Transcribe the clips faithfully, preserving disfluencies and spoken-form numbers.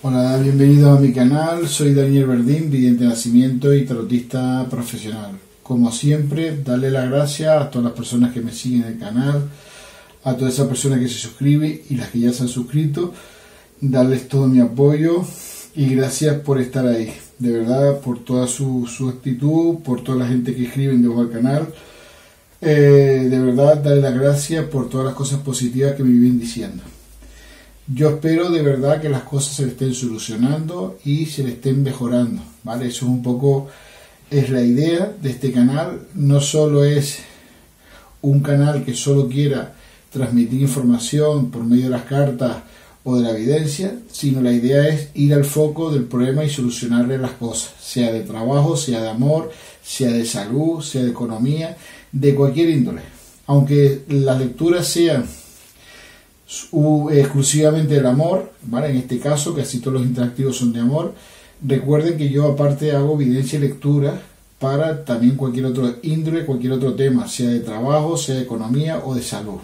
Hola, bienvenidos a mi canal. Soy Daniel Verdín, vidente de nacimiento y tarotista profesional. Como siempre, darle las gracias a todas las personas que me siguen en el canal, a todas esas personas que se suscriben y las que ya se han suscrito, darles todo mi apoyo y gracias por estar ahí. De verdad, por toda su, su actitud, por toda la gente que escriben debajo del canal. Eh, de verdad, darle las gracias por todas las cosas positivas que me viven diciendo. Yo espero de verdad que las cosas se le estén solucionando y se le estén mejorando, ¿vale? Eso es un poco, es la idea de este canal. No solo es un canal que solo quiera transmitir información por medio de las cartas o de la evidencia, sino la idea es ir al foco del problema y solucionarle las cosas, sea de trabajo, sea de amor, sea de salud, sea de economía, de cualquier índole. Aunque las lecturas sean exclusivamente del amor, ¿vale? En este caso casi todos los interactivos son de amor. Recuerden que yo aparte hago evidencia y lectura para también cualquier otro índole, cualquier otro tema, sea de trabajo, sea de economía o de salud.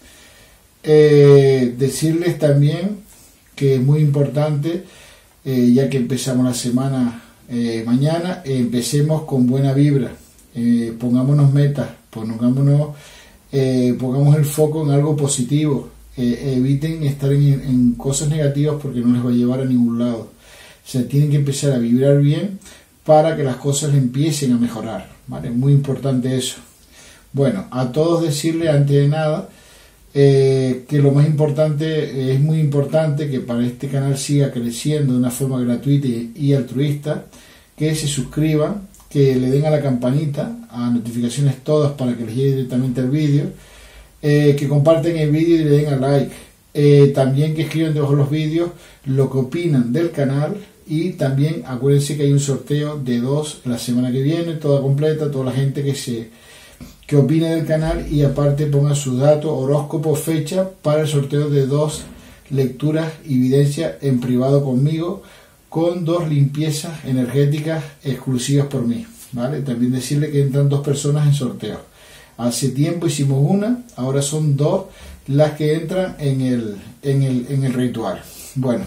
Eh, decirles también que es muy importante, eh, ya que empezamos la semana eh, mañana, eh, empecemos con buena vibra, eh, pongámonos metas, pongámonos, eh, pongamos el foco en algo positivo. Eh, eviten estar en, en cosas negativas porque no les va a llevar a ningún lado. O sea, tienen que empezar a vibrar bien para que las cosas empiecen a mejorar, ¿vale? Muy importante eso. Bueno, a todos decirles antes de nada eh, que lo más importante, eh, es muy importante que para este canal siga creciendo de una forma gratuita y, y altruista, que se suscriban, que le den a la campanita, a notificaciones todas para que les llegue directamente el vídeo. Eh, que comparten el vídeo y le den a like, eh, también que escriban debajo de los vídeos lo que opinan del canal y también acuérdense que hay un sorteo de dos la semana que viene, toda completa, toda la gente que se que opine del canal y aparte ponga su dato, horóscopo, fecha para el sorteo de dos lecturas y evidencia en privado conmigo con dos limpiezas energéticas exclusivas por mí, ¿vale? También decirle que entran dos personas en sorteo. Hace tiempo hicimos una, ahora son dos las que entran en el, en el, en el ritual. Bueno,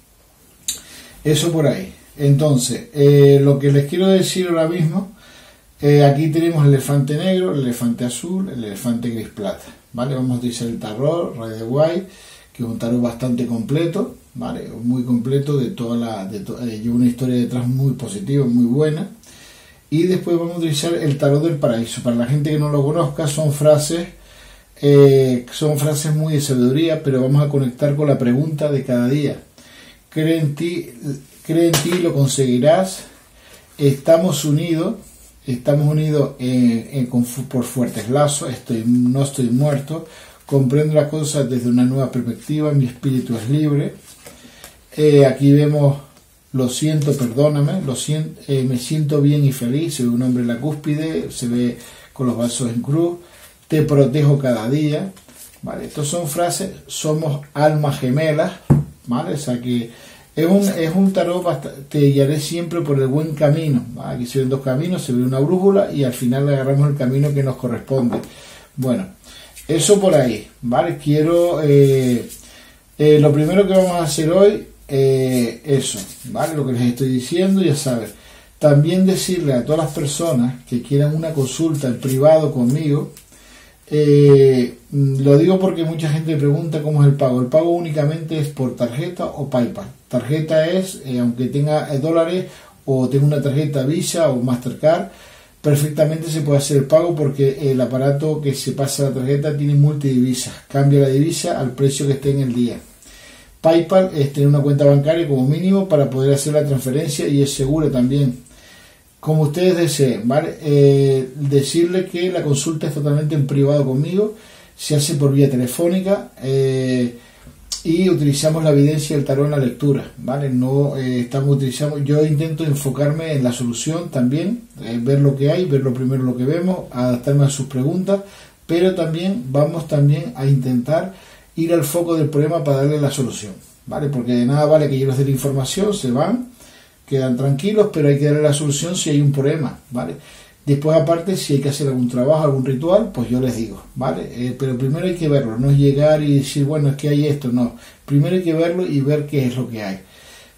eso por ahí. Entonces, eh, lo que les quiero decir ahora mismo, eh, aquí tenemos el elefante negro, el elefante azul, el elefante gris plata, ¿vale? Vamos a utilizar el tarot Rider White, que es un tarot bastante completo, ¿vale? Muy completo, de toda la, de to eh, lleva una historia detrás muy positiva, muy buena. Y después vamos a utilizar el tarot del paraíso. Para la gente que no lo conozca, son frases eh, son frases muy de sabiduría, pero vamos a conectar con la pregunta de cada día. Cree en ti, cree en ti, lo conseguirás. Estamos unidos, estamos unidos en, en, con, por fuertes lazos. Estoy, no estoy muerto. Comprendo las cosas desde una nueva perspectiva. Mi espíritu es libre. Eh, aquí vemos: lo siento, perdóname, lo siento, eh, me siento bien y feliz. Se ve un hombre en la cúspide, se ve con los brazos en cruz. Te protejo cada día, ¿vale? Estas son frases, somos almas gemelas, ¿vale? O sea que es un, es un tarot, bastante, te guiaré siempre por el buen camino, ¿vale? Aquí se ven dos caminos, se ve una brújula y al final agarramos el camino que nos corresponde. Bueno, eso por ahí, ¿vale? Quiero, eh, eh, lo primero que vamos a hacer hoy, Eh, eso, ¿vale? Lo que les estoy diciendo, ya saben. También decirle a todas las personas que quieran una consulta en privado conmigo, eh, lo digo porque mucha gente pregunta cómo es el pago. El pago únicamente es por tarjeta o PayPal. Tarjeta es, eh, aunque tenga eh, dólares o tenga una tarjeta Visa o Mastercard, perfectamente se puede hacer el pago porque el aparato que se pasa a la tarjeta tiene multidivisas, cambia la divisa al precio que esté en el día. PayPal es tener una cuenta bancaria como mínimo para poder hacer la transferencia y es seguro también, como ustedes deseen, ¿vale? Eh, decirle que la consulta es totalmente en privado conmigo, se hace por vía telefónica eh, y utilizamos la evidencia del tarot en la lectura, ¿vale? No eh, estamos utilizando, yo intento enfocarme en la solución también, eh, ver lo que hay, ver lo primero lo que vemos, adaptarme a sus preguntas, pero también vamos también a intentar ir al foco del problema para darle la solución, ¿vale? Porque de nada vale que yo les dé la información, se van, quedan tranquilos, pero hay que darle la solución si hay un problema, ¿vale? Después, aparte, si hay que hacer algún trabajo, algún ritual, pues yo les digo, ¿vale? Eh, pero primero hay que verlo, no es llegar y decir, bueno, es que hay esto, no. Primero hay que verlo y ver qué es lo que hay,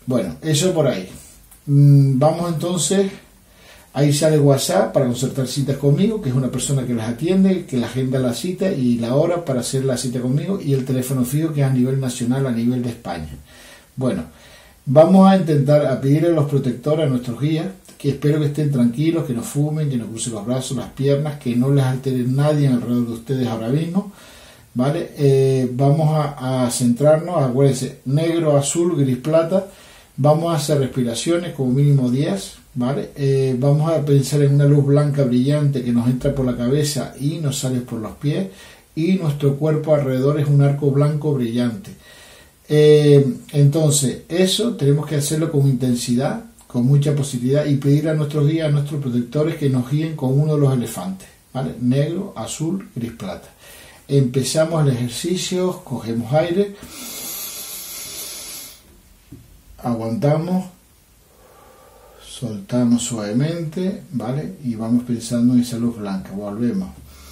Bueno, eso por ahí. Mm, vamos entonces, ahí sale WhatsApp para concertar citas conmigo, que es una persona que las atiende, que la agenda la cita y la hora para hacer la cita conmigo, y el teléfono fijo, que es a nivel nacional, a nivel de España. Bueno, vamos a intentar a pedirle a los protectores, a nuestros guías, que espero que estén tranquilos, que no fumen, que no crucen los brazos, las piernas, que no les altere nadie alrededor de ustedes ahora mismo, ¿vale? Eh, vamos a, a centrarnos, acuérdense, negro, azul, gris, plata. Vamos a hacer respiraciones, como mínimo diez, ¿vale? Eh, vamos a pensar en una luz blanca brillante que nos entra por la cabeza y nos sale por los pies, y nuestro cuerpo alrededor es un arco blanco brillante. Eh, entonces, eso tenemos que hacerlo con intensidad, con mucha positividad, y pedir a nuestros guías, a nuestros protectores, que nos guíen con uno de los elefantes, ¿vale? Negro, azul, gris, plata. Empezamos el ejercicio, cogemos aire, aguantamos, soltamos suavemente, ¿vale? Y vamos pensando en esa luz blanca. Volvemos.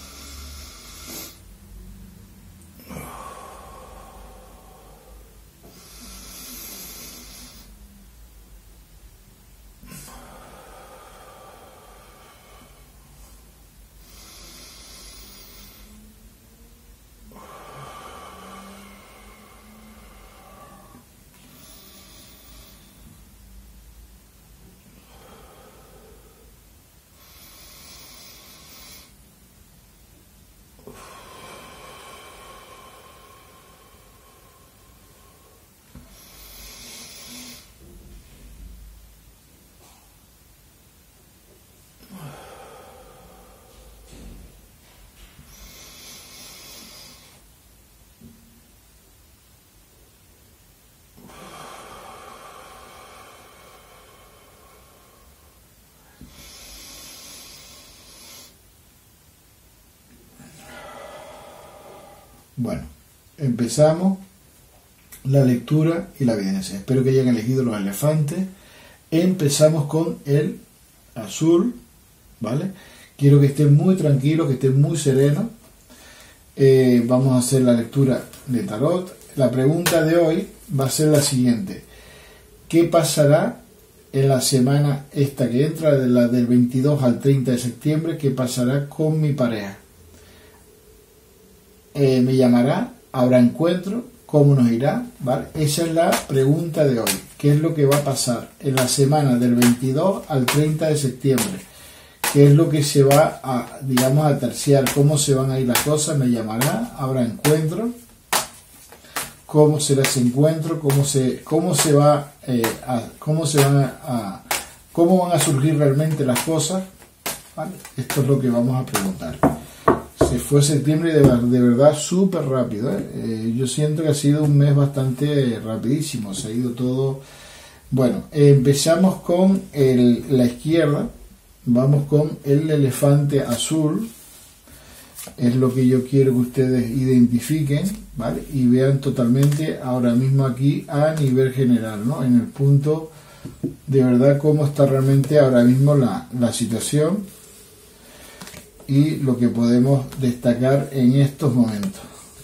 Bueno, empezamos la lectura y la evidencia. Espero que hayan elegido los elefantes. Empezamos con el azul, ¿vale? Quiero que estén muy tranquilos, que estén muy serenos. Eh, vamos a hacer la lectura de tarot. La pregunta de hoy va a ser la siguiente: ¿qué pasará en la semana esta que entra, de la del veintidós al treinta de septiembre? ¿Qué pasará con mi pareja? Eh, ¿Me llamará? ¿Habrá encuentro? ¿Cómo nos irá? ¿Vale? Esa es la pregunta de hoy. ¿Qué es lo que va a pasar en la semana del veintidós al treinta de septiembre? ¿Qué es lo que se va a, digamos, a terciar? ¿Cómo se van a ir las cosas? ¿Me llamará? ¿Habrá encuentro? ¿Cómo será ese encuentro? ¿Cómo se, cómo se va eh, a, cómo se van a, a cómo van a surgir realmente las cosas? ¿Vale? Esto es lo que vamos a preguntar. Se fue septiembre de, de verdad súper rápido, ¿eh? Eh, yo siento que ha sido un mes bastante rapidísimo, se ha ido todo. Bueno, eh, empezamos con el, la izquierda, vamos con el elefante azul, es lo que yo quiero que ustedes identifiquen, ¿vale? Y vean totalmente ahora mismo aquí a nivel general, ¿no? En el punto de verdad cómo está realmente ahora mismo la, la situación y lo que podemos destacar en estos momentos.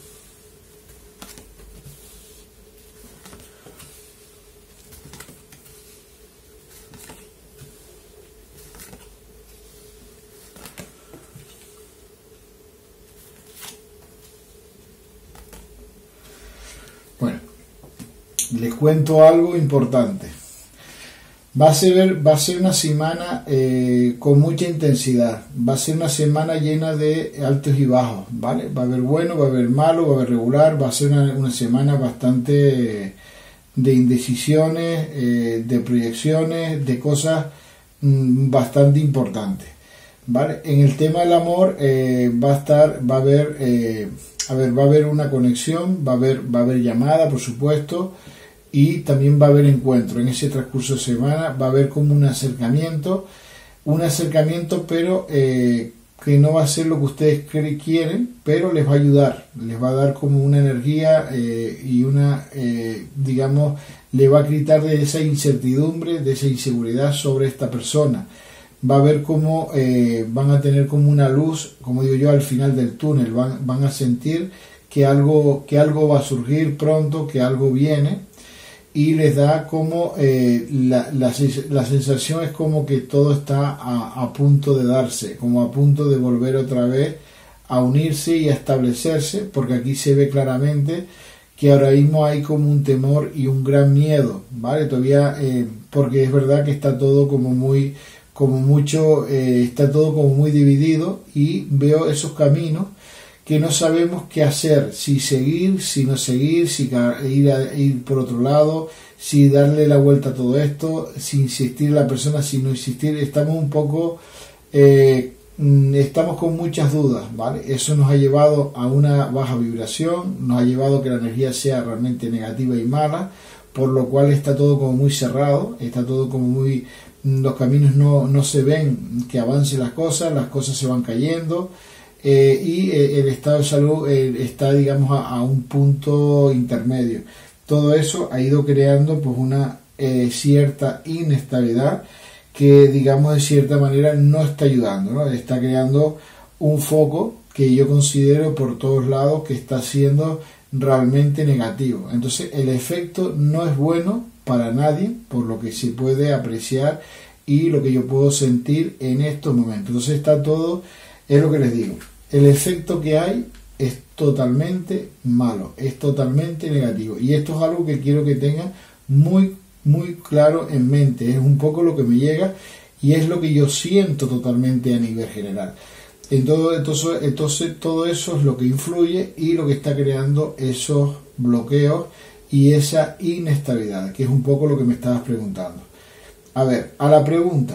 Bueno, les cuento algo importante. Va a ser, va a ser una semana eh, con mucha intensidad, va a ser una semana llena de altos y bajos, ¿vale? Va a haber bueno, va a haber malo, va a haber regular, va a ser una, una semana bastante eh, de indecisiones, eh, de proyecciones, de cosas mmm, bastante importantes, ¿vale? En el tema del amor eh, va a estar, va a haber, eh, a ver, va a haber una conexión, va a haber, va a haber llamada, por supuesto. Y también va a haber encuentro. En ese transcurso de semana va a haber como un acercamiento, un acercamiento pero eh, que no va a ser lo que ustedes quieren, pero les va a ayudar, les va a dar como una energía eh, y una, eh, digamos, le va a quitar de esa incertidumbre, de esa inseguridad sobre esta persona. Va a ver cómo eh, van a tener como una luz, como digo yo, al final del túnel, van, van a sentir que algo, que algo va a surgir pronto, que algo viene. y les da como eh, la, la, la sensación es como que todo está a, a punto de darse, como a punto de volver otra vez a unirse y a establecerse, porque aquí se ve claramente que ahora mismo hay como un temor y un gran miedo, ¿vale? Todavía, eh, porque es verdad que está todo como muy, como mucho, eh, está todo como muy dividido, y veo esos caminos que no sabemos qué hacer, si seguir, si no seguir, si ir, a, ir por otro lado, si darle la vuelta a todo esto, si insistir en la persona, si no insistir. Estamos un poco, eh, estamos con muchas dudas, ¿vale? Eso nos ha llevado a una baja vibración, nos ha llevado a que la energía sea realmente negativa y mala, por lo cual está todo como muy cerrado, está todo como muy, los caminos no, no se ven que avancen las cosas, las cosas se van cayendo. Eh, y eh, el estado de salud eh, está, digamos, a, a un punto intermedio. Todo eso ha ido creando pues una eh, cierta inestabilidad que, digamos, de cierta manera no está ayudando, ¿no? Está creando un foco que yo considero por todos lados que está siendo realmente negativo. Entonces el efecto no es bueno para nadie, por lo que se puede apreciar y lo que yo puedo sentir en estos momentos. Entonces está todo, es lo que les digo, el efecto que hay es totalmente malo, es totalmente negativo, y esto es algo que quiero que tengan muy muy claro en mente. Es un poco lo que me llega y es lo que yo siento totalmente a nivel general. Entonces, entonces, entonces todo eso es lo que influye y lo que está creando esos bloqueos y esa inestabilidad, que es un poco lo que me estabas preguntando. A ver, a la pregunta,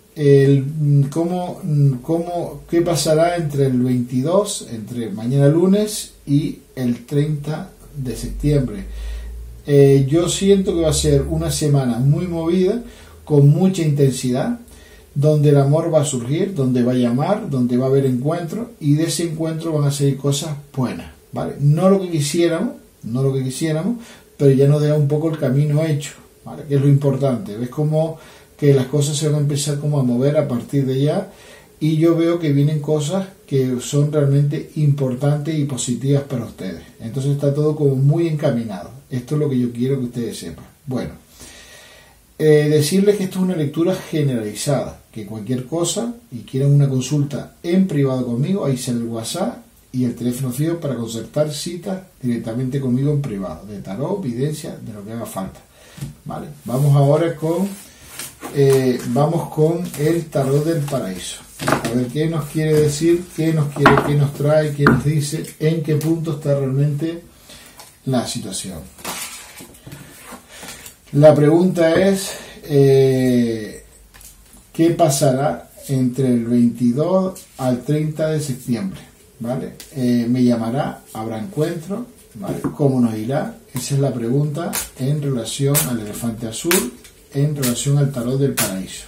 el, ¿cómo, cómo, ¿qué pasará entre el veintidós, entre mañana lunes y el treinta de septiembre? Eh, yo siento que va a ser una semana muy movida, con mucha intensidad, donde el amor va a surgir, donde va a llamar, donde va a haber encuentro, y de ese encuentro van a salir cosas buenas, ¿vale? No lo que quisiéramos, no lo que quisiéramos, pero ya nos deja un poco el camino hecho, ¿vale? Que es lo importante. Ves como que las cosas se van a empezar como a mover a partir de ya, y yo veo que vienen cosas que son realmente importantes y positivas para ustedes. Entonces está todo como muy encaminado. Esto es lo que yo quiero que ustedes sepan. Bueno, eh, decirles que esto es una lectura generalizada, que cualquier cosa y quieran una consulta en privado conmigo, ahí sale el WhatsApp y el teléfono fijo para concertar citas directamente conmigo en privado, de tarot, videncia, de lo que haga falta. Vale, vamos ahora con eh, vamos con el tarot del paraíso. A ver qué nos quiere decir, qué nos quiere, qué nos trae, qué nos dice, en qué punto está realmente la situación. La pregunta es eh, ¿qué pasará entre el veintidós al treinta de septiembre? ¿Vale? Eh, me llamará, habrá encuentro, ¿vale? ¿Cómo nos irá? Esa es la pregunta en relación al elefante azul, en relación al tarot del paraíso.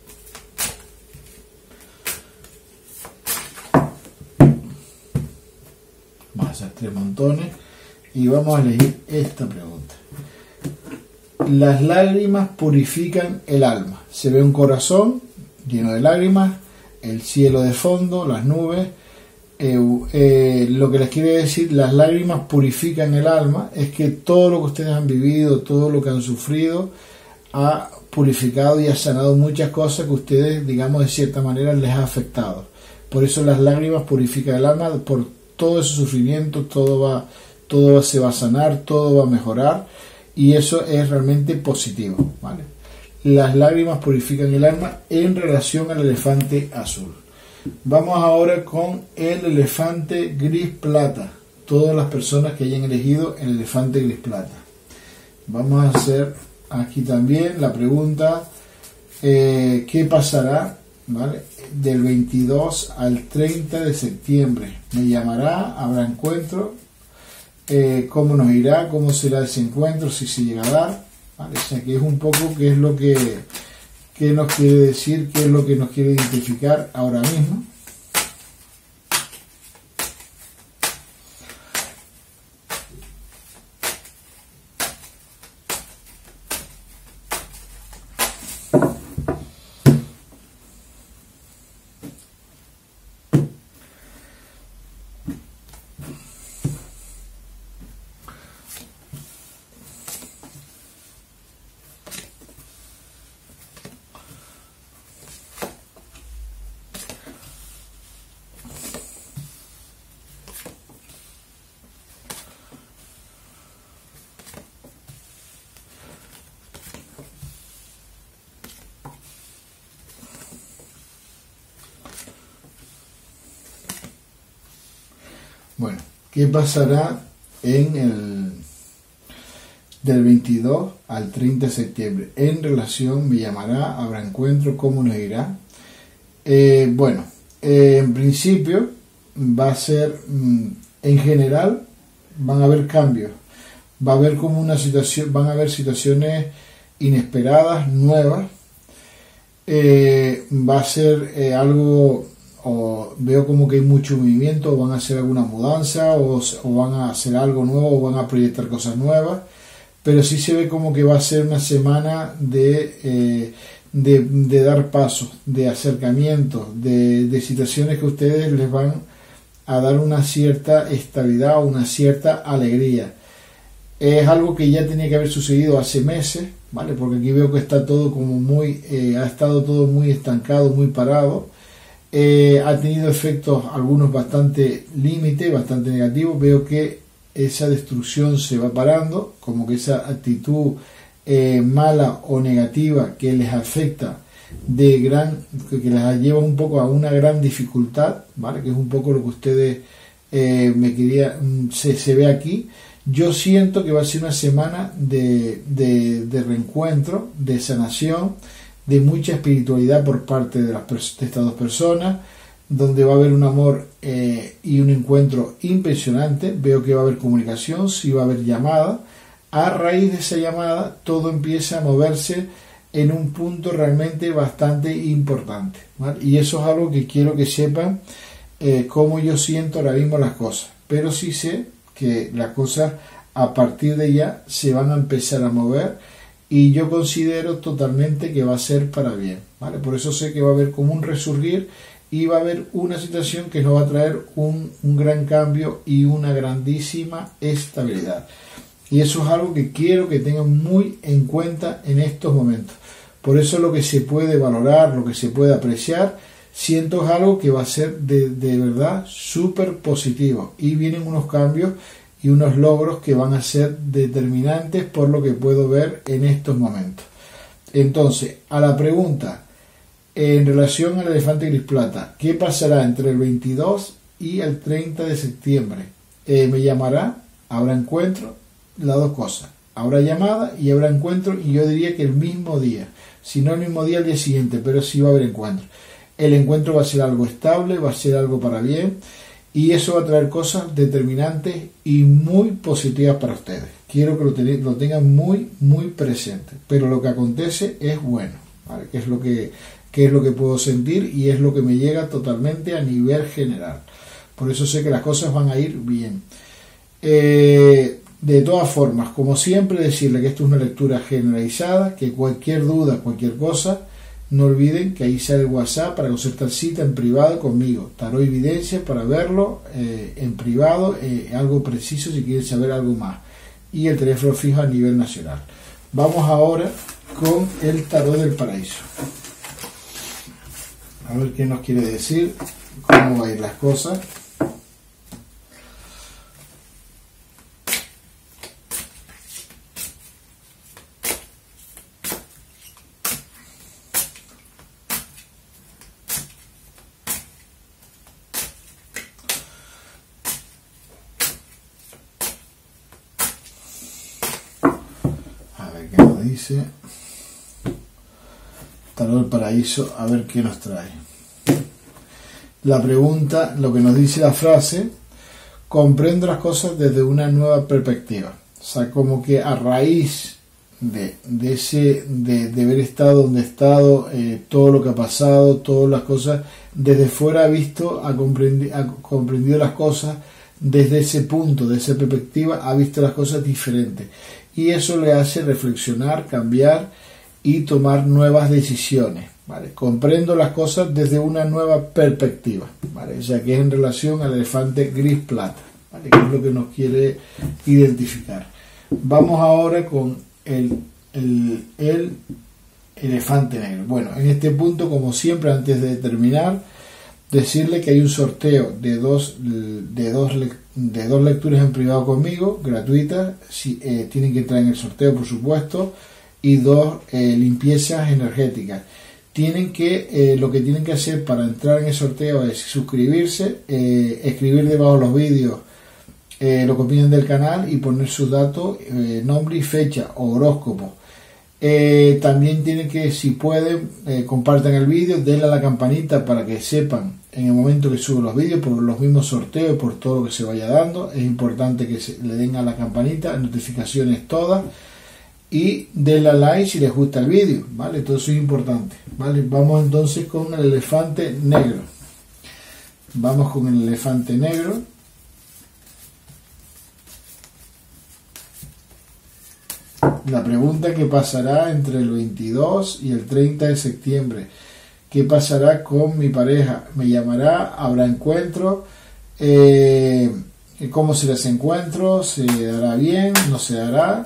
Vamos a hacer tres montones y vamos a elegir esta pregunta. Las lágrimas purifican el alma. Se ve un corazón lleno de lágrimas, el cielo de fondo, las nubes. Eh, eh, lo que les quiere decir, las lágrimas purifican el alma, es que todo lo que ustedes han vivido, todo lo que han sufrido, ha purificado y ha sanado muchas cosas que ustedes, digamos, de cierta manera les ha afectado. Por eso las lágrimas purifican el alma, por todo ese sufrimiento, todo va, todo se va a sanar, todo va a mejorar, y eso es realmente positivo, ¿vale? Las lágrimas purifican el alma en relación al elefante azul. Vamos ahora con el elefante gris plata. Todas las personas que hayan elegido el elefante gris plata. Vamos a hacer aquí también la pregunta, eh, ¿qué pasará, ¿vale? Del veintidós al treinta de septiembre? Me llamará, habrá encuentro, eh, cómo nos irá, cómo será ese encuentro, si se llega a dar, ¿vale? O sea, que es un poco qué es lo que, qué nos quiere decir, qué es lo que nos quiere identificar ahora mismo. Bueno, ¿qué pasará en el del veintidós al treinta de septiembre? En relación, me llamará, habrá encuentro, ¿cómo nos irá? Eh, bueno, eh, en principio va a ser, mm, en general, van a haber cambios. Va a haber como una situación, van a haber situaciones inesperadas, nuevas. Eh, va a ser eh, algo, o veo como que hay mucho movimiento, o van a hacer alguna mudanza, o, o van a hacer algo nuevo, o van a proyectar cosas nuevas, pero sí se ve como que va a ser una semana de, eh, de, de dar pasos, de acercamiento, de, de situaciones que a ustedes les van a dar una cierta estabilidad, una cierta alegría. Es algo que ya tenía que haber sucedido hace meses, ¿vale? Porque aquí veo que está todo como muy, eh, ha estado todo muy estancado, muy parado. Eh, ha tenido efectos, algunos bastante límite, bastante negativos. Veo que esa destrucción se va parando, como que esa actitud eh, mala o negativa que les afecta de gran, que les lleva un poco a una gran dificultad, ¿vale? Que es un poco lo que ustedes eh, me quería, se, se ve aquí. Yo siento que va a ser una semana de, de, de reencuentro, de sanación, de mucha espiritualidad por parte de, las, de estas dos personas, donde va a haber un amor eh, y un encuentro impresionante. Veo que va a haber comunicación, sí va a haber llamada. A raíz de esa llamada, todo empieza a moverse en un punto realmente bastante importante, ¿vale? Y eso es algo que quiero que sepan eh, cómo yo siento ahora mismo las cosas. Pero sí sé que las cosas a partir de ya se van a empezar a mover, y yo considero totalmente que va a ser para bien, ¿vale? Por eso sé que va a haber como un resurgir, y va a haber una situación que nos va a traer un, un gran cambio y una grandísima estabilidad. Y eso es algo que quiero que tengan muy en cuenta en estos momentos. Por eso lo que se puede valorar, lo que se puede apreciar, siento es algo que va a ser de, de verdad súper positivo, y vienen unos cambios y unos logros que van a ser determinantes por lo que puedo ver en estos momentos. Entonces, a la pregunta en relación al elefante gris plata, ¿qué pasará entre el veintidós y el treinta de septiembre? Eh, me llamará, habrá encuentro, las dos cosas, habrá llamada y habrá encuentro, y yo diría que el mismo día, si no el mismo día, el día siguiente, pero sí va a haber encuentro. El encuentro va a ser algo estable, va a ser algo para bien, y eso va a traer cosas determinantes y muy positivas para ustedes. Quiero que lo, ten, lo tengan muy, muy presente. Pero lo que acontece es bueno, ¿vale? Que es lo que, que es lo que puedo sentir, y es lo que me llega totalmente a nivel general. Por eso sé que las cosas van a ir bien. Eh, de todas formas, como siempre, decirle que esto es una lectura generalizada, que cualquier duda, cualquier cosa, no olviden que ahí sale el WhatsApp para concertar cita en privado conmigo. Tarot y evidencia para verlo eh, en privado, eh, algo preciso si quieren saber algo más. Y el teléfono fijo a nivel nacional. Vamos ahora con el tarot del paraíso. A ver qué nos quiere decir, cómo van a ir las cosas. Dice tarot del paraíso, a ver qué nos trae. La pregunta, lo que nos dice la frase: comprendo las cosas desde una nueva perspectiva. O sea, como que a raíz de, de ese de, de haber estado donde he estado, eh, todo lo que ha pasado, todas las cosas, desde fuera ha visto, ha comprendido, ha comprendido las cosas desde ese punto, de esa perspectiva, ha visto las cosas diferentes. Y eso le hace reflexionar, cambiar y tomar nuevas decisiones, ¿vale? Comprendo las cosas desde una nueva perspectiva, ¿vale? O sea, que es en relación al elefante gris plata, ¿vale? Que es lo que nos quiere identificar. Vamos ahora con el, el, el elefante negro. Bueno, en este punto, como siempre, antes de terminar, decirle que hay un sorteo de dos de dos de dos lecturas en privado conmigo, gratuitas. Si, eh, tienen que entrar en el sorteo, por supuesto, y dos eh, limpiezas energéticas. Tienen que eh, lo que tienen que hacer para entrar en el sorteo es suscribirse, eh, escribir debajo de los vídeos eh, lo que opinan del canal y poner sus datos, eh, nombre y fecha o horóscopo. Eh, también tienen que, si pueden, eh, compartan el vídeo, denle a la campanita para que sepan en el momento que subo los vídeos, por los mismos sorteos, por todo lo que se vaya dando. Es importante que se, le den a la campanita, notificaciones todas, y denle a like si les gusta el vídeo, ¿vale? Todo eso es importante, ¿vale? Vamos entonces con el elefante negro. Vamos con el elefante negro. La pregunta: ¿qué pasará entre el veintidós y el treinta de septiembre? ¿Qué pasará con mi pareja? ¿Me llamará? ¿Habrá encuentro? Eh, ¿Cómo será ese encuentro? ¿Se dará bien? ¿No se dará?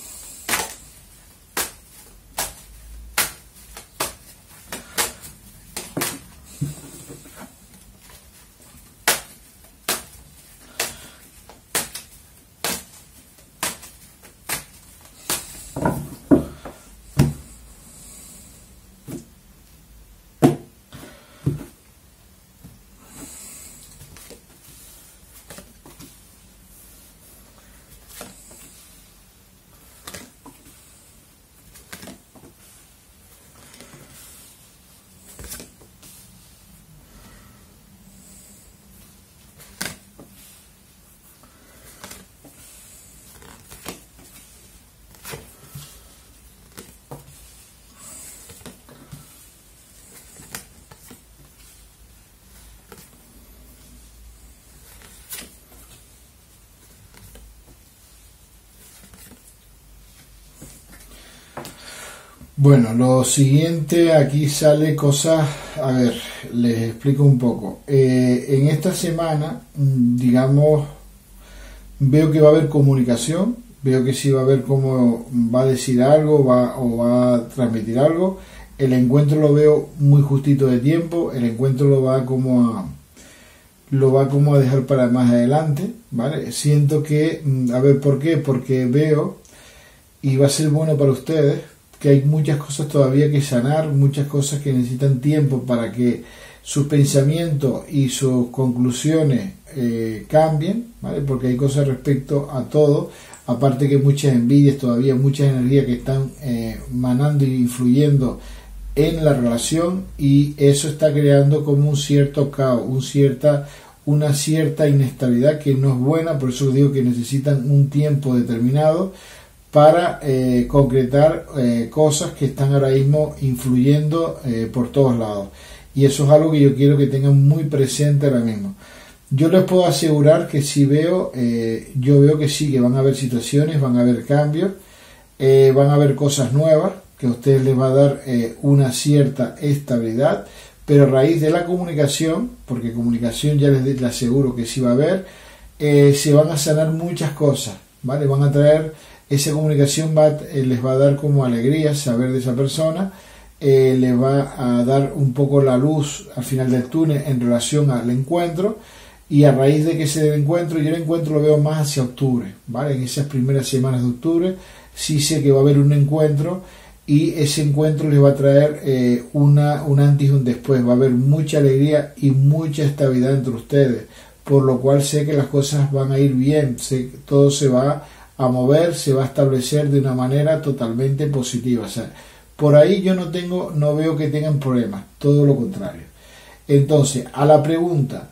Bueno, lo siguiente, aquí sale cosas, a ver, les explico un poco. Eh, en esta semana, digamos, veo que va a haber comunicación, veo que sí va a haber cómo va a decir algo va, o va a transmitir algo. El encuentro lo veo muy justito de tiempo, el encuentro lo va como a, lo va como a dejar para más adelante, ¿vale? Siento que, a ver, ¿por qué? Porque veo, y va a ser bueno para ustedes, que hay muchas cosas todavía que sanar, muchas cosas que necesitan tiempo para que sus pensamientos y sus conclusiones eh, cambien, ¿vale? Porque hay cosas respecto a todo, aparte que muchas envidias todavía, muchas energías que están eh, manando e influyendo en la relación, y eso está creando como un cierto caos, un cierta, una cierta inestabilidad que no es buena. Por eso digo que necesitan un tiempo determinado para eh, concretar eh, cosas que están ahora mismo influyendo eh, por todos lados, y eso es algo que yo quiero que tengan muy presente ahora mismo. Yo les puedo asegurar que si veo, eh, yo veo que sí, que van a haber situaciones, van a haber cambios, eh, van a haber cosas nuevas que a ustedes les va a dar eh, una cierta estabilidad, pero a raíz de la comunicación, porque comunicación ya les, les aseguro que sí va a haber, eh, se van a sanar muchas cosas, ¿vale? Van a traer, esa comunicación va, eh, les va a dar como alegría saber de esa persona, eh, les va a dar un poco la luz al final del túnel en relación al encuentro, y a raíz de que ese encuentro, yo el encuentro lo veo más hacia octubre, ¿vale? En esas primeras semanas de octubre sí sé que va a haber un encuentro, y ese encuentro les va a traer eh, una, un antes y un después. Va a haber mucha alegría y mucha estabilidad entre ustedes, por lo cual sé que las cosas van a ir bien, sé que todo se va a mover, se va a establecer de una manera totalmente positiva. O sea, por ahí yo no tengo, no veo que tengan problemas, todo lo contrario. Entonces, a la pregunta,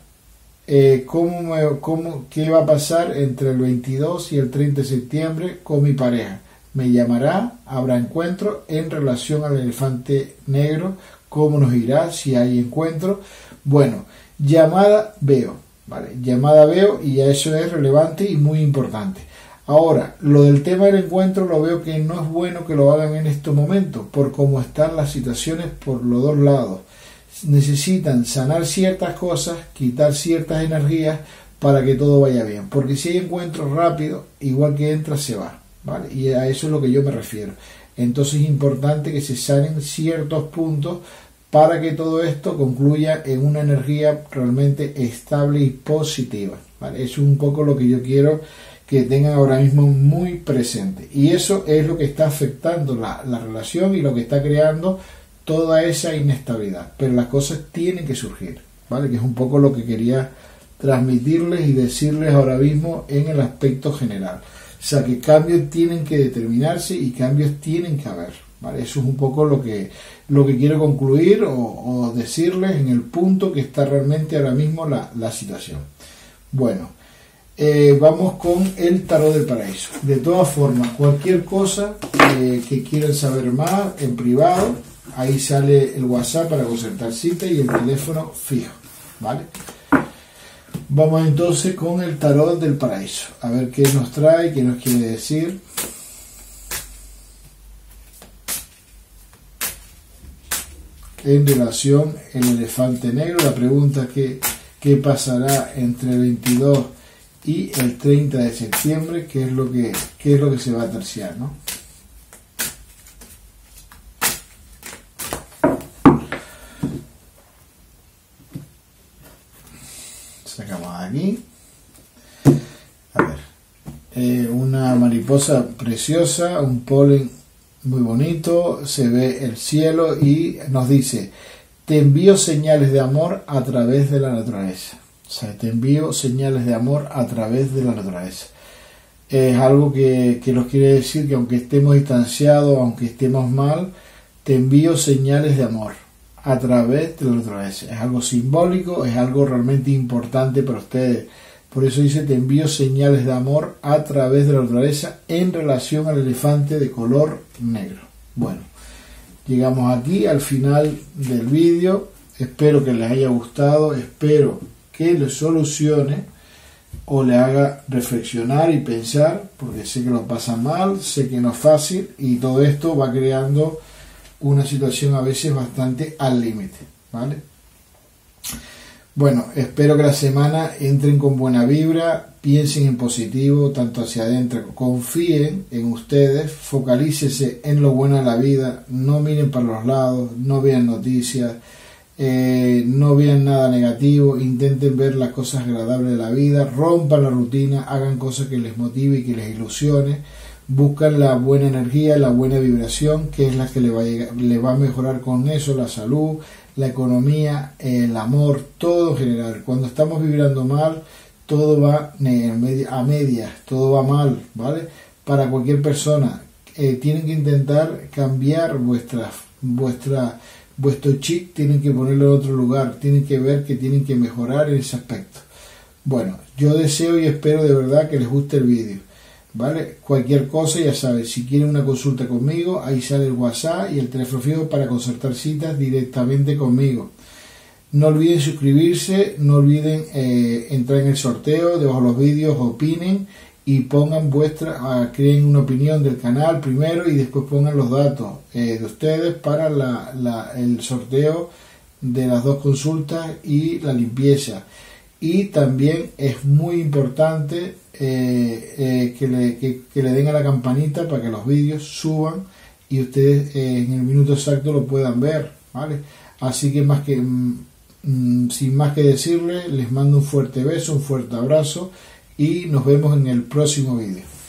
eh, ¿cómo me, cómo, ¿qué va a pasar entre el veintidós y el treinta de septiembre con mi pareja? ¿Me llamará? ¿Habrá encuentro? En relación al elefante negro, ¿cómo nos irá si hay encuentro? Bueno, llamada veo, ¿vale? Llamada veo, y ya eso es relevante y muy importante. Ahora, lo del tema del encuentro lo veo que no es bueno que lo hagan en estos momentos, por cómo están las situaciones por los dos lados. Necesitan sanar ciertas cosas, quitar ciertas energías para que todo vaya bien, porque si hay encuentro rápido, igual que entra, se va, ¿vale? Y a eso es lo que yo me refiero. Entonces es importante que se sanen ciertos puntos para que todo esto concluya en una energía realmente estable y positiva, ¿vale? Eso es un poco lo que yo quiero que tengan ahora mismo muy presente, y eso es lo que está afectando la, la relación y lo que está creando toda esa inestabilidad, pero las cosas tienen que surgir, ¿vale? Que es un poco lo que quería transmitirles y decirles ahora mismo en el aspecto general. O sea que cambios tienen que determinarse y cambios tienen que haber, ¿vale? Eso es un poco lo que, lo que quiero concluir o, o decirles en el punto que está realmente ahora mismo la, la situación. Bueno, eh, vamos con el tarot del paraíso. De todas formas, cualquier cosa eh, que quieran saber más en privado, ahí sale el WhatsApp para concertar cita y el teléfono fijo, ¿vale? Vamos entonces con el tarot del paraíso, a ver qué nos trae, qué nos quiere decir. En relación al elefante negro, la pregunta es que, qué pasará entre el veintidós y el treinta de septiembre, qué es lo que, qué es lo que se va a terciar, ¿no? Sacamos aquí, a ver, eh, una mariposa preciosa, un polen muy bonito, se ve el cielo y nos dice: te envío señales de amor a través de la naturaleza. O sea, te envío señales de amor a través de la naturaleza. Es algo que, que nos quiere decir que aunque estemos distanciados, aunque estemos mal, te envío señales de amor a través de la naturaleza. Es algo simbólico, es algo realmente importante para ustedes. Por eso dice: te envío señales de amor a través de la naturaleza en relación al elefante de color negro. Bueno, llegamos aquí al final del vídeo. Espero que les haya gustado, espero que les solucione o le haga reflexionar y pensar, porque sé que lo pasan mal, sé que no es fácil y todo esto va creando una situación a veces bastante al límite, ¿vale? Bueno, espero que la semana entren con buena vibra, piensen en positivo, tanto hacia adentro, confíen en ustedes, focalícense en lo bueno de la vida, no miren para los lados, no vean noticias, eh, no vean nada negativo, intenten ver las cosas agradables de la vida, rompan la rutina, hagan cosas que les motive y que les ilusione, buscan la buena energía, la buena vibración, que es la que le va a, llegar, le va a mejorar con eso la salud, la economía, el amor, todo en general. Cuando estamos vibrando mal, todo va a medias, todo va mal, ¿vale? Para cualquier persona, eh, tienen que intentar cambiar vuestra, vuestra, vuestro chip, tienen que ponerlo en otro lugar, tienen que ver que tienen que mejorar en ese aspecto. Bueno, yo deseo y espero de verdad que les guste el vídeo, ¿vale? Cualquier cosa, ya sabes, si quieren una consulta conmigo, ahí sale el WhatsApp y el teléfono fijo para concertar citas directamente conmigo. No olviden suscribirse, no olviden eh, entrar en el sorteo, debajo de los vídeos opinen y pongan vuestra, uh, creen una opinión del canal primero y después pongan los datos eh, de ustedes para la, la, el sorteo de las dos consultas y la limpieza. Y también es muy importante eh, eh, que, le, que, que le den a la campanita para que los vídeos suban y ustedes eh, en el minuto exacto lo puedan ver, ¿vale? Así que más que mm, sin más que decirles, les mando un fuerte beso, un fuerte abrazo y nos vemos en el próximo vídeo.